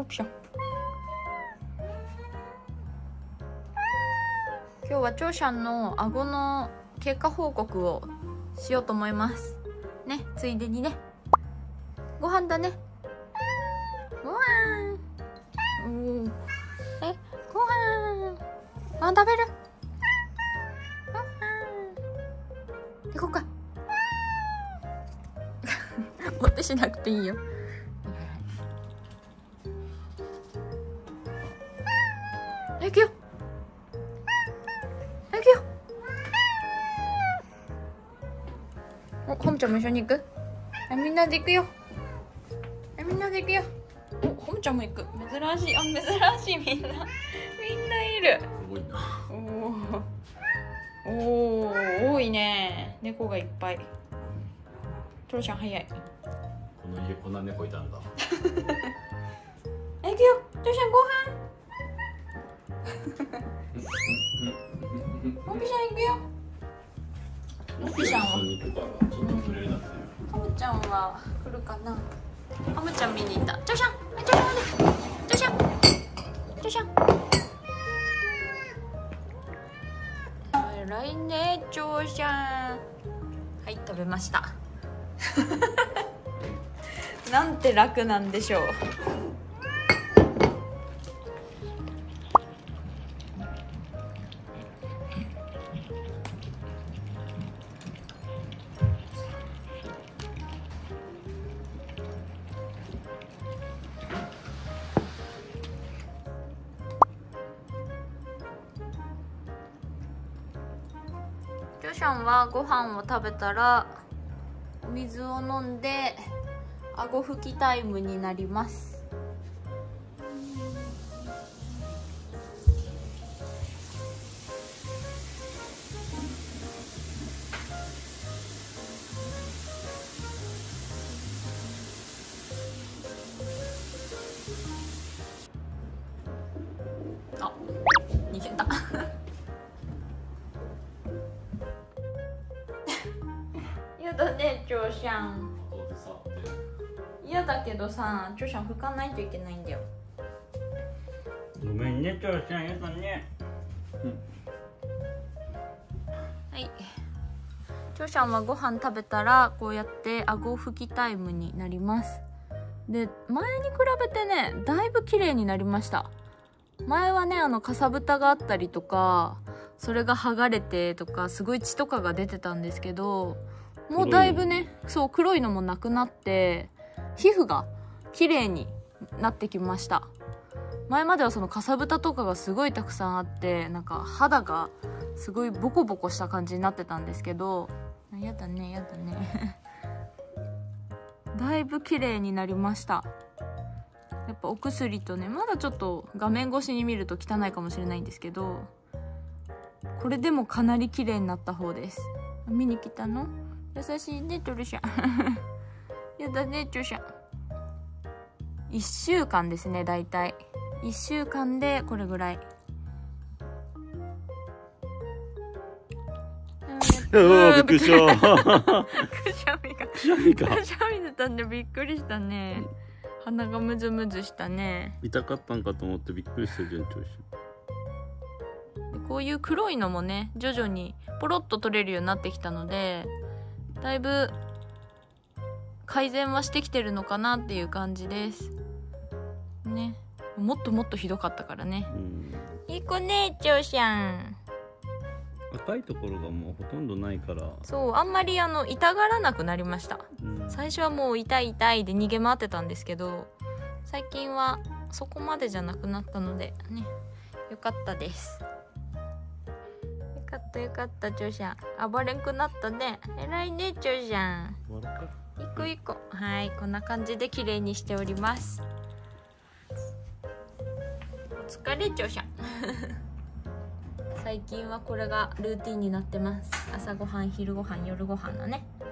オプション。今日はチョウシャンの顎の経過報告をしようと思いますね。ついでにね、ご飯だね。ご飯。ご飯。ご飯食べる。ご飯。行こうか。お手しなくていいよ。行くよ。行くよ。お、ホムちゃんも一緒に行く？みんなで行くよ。みんなで行くよ。お、ホムちゃんも行く。珍しい。珍しい。みんないる。 すごいな。 おー、多いね。猫がいっぱい。トロちゃん早い。 この家こんな猫いたんだ。 行くよ。トロちゃんご飯。モピシャン行くよ。モピシャンはハムちゃんは来るかな。ハムちゃん見に行った。トロちゃん、トロちゃん、トロちゃん。偉いね、トロちゃん。はい、食べました。なんて楽なんでしょう。ジョシャンはご飯を食べたらお水を飲んで顎拭きタイムになります。あ、逃げた。やだね、チョウシャン。嫌だけどさ、チョウシャン拭かないといけないんだよ。 ごめんね、チョウシャン、やだね。 はい。チョウシャンはご飯食べたらこうやって顎拭きタイムになります。で、前に比べてね、だいぶ綺麗になりました。前はね、かさぶたがあったりとか、それが剥がれてとか、すごい血とかが出てたんですけど、もうだいぶね、そう、黒いのもなくなって皮膚が綺麗になってきました。前まではそのかさぶたとかがすごいたくさんあって、なんか肌がすごいボコボコした感じになってたんですけど、やだね、やだね。だいぶ綺麗になりました。やっぱお薬とね、まだちょっと画面越しに見ると汚いかもしれないんですけど、これでもかなり綺麗になった方です。見に来たの？優しいね、トルシャン。やだね、トルシャン。1週間ですね、だいたい。1週間でこれぐらい。 びっくりした。 くしゃみが。くしゃみ出たんでびっくりしたね。鼻がムズムズしたね。 痛かったんかと思ってびっくりしたじゃん、チョウシこういう黒いのもね、徐々にポロッと取れるようになってきたので、だいぶ改善はしてきてるのかなっていう感じですね。もっともっとひどかったからね。いい子ね、チョウシャン。 赤いところがもうほとんどないから、 そう、あんまり痛がらなくなりました。最初はもう痛い痛いで逃げ回ってたんですけど、最近はそこまでじゃなくなったのでね、よかったです。よかったよかった、チョウシャン。暴れんくなったね。偉いね、チョウシャン。一個一個。はい、こんな感じで綺麗にしております。お疲れ、チョウシャン。最近はこれがルーティンになってます。朝ごはん、昼ごはん、夜ごはんのね。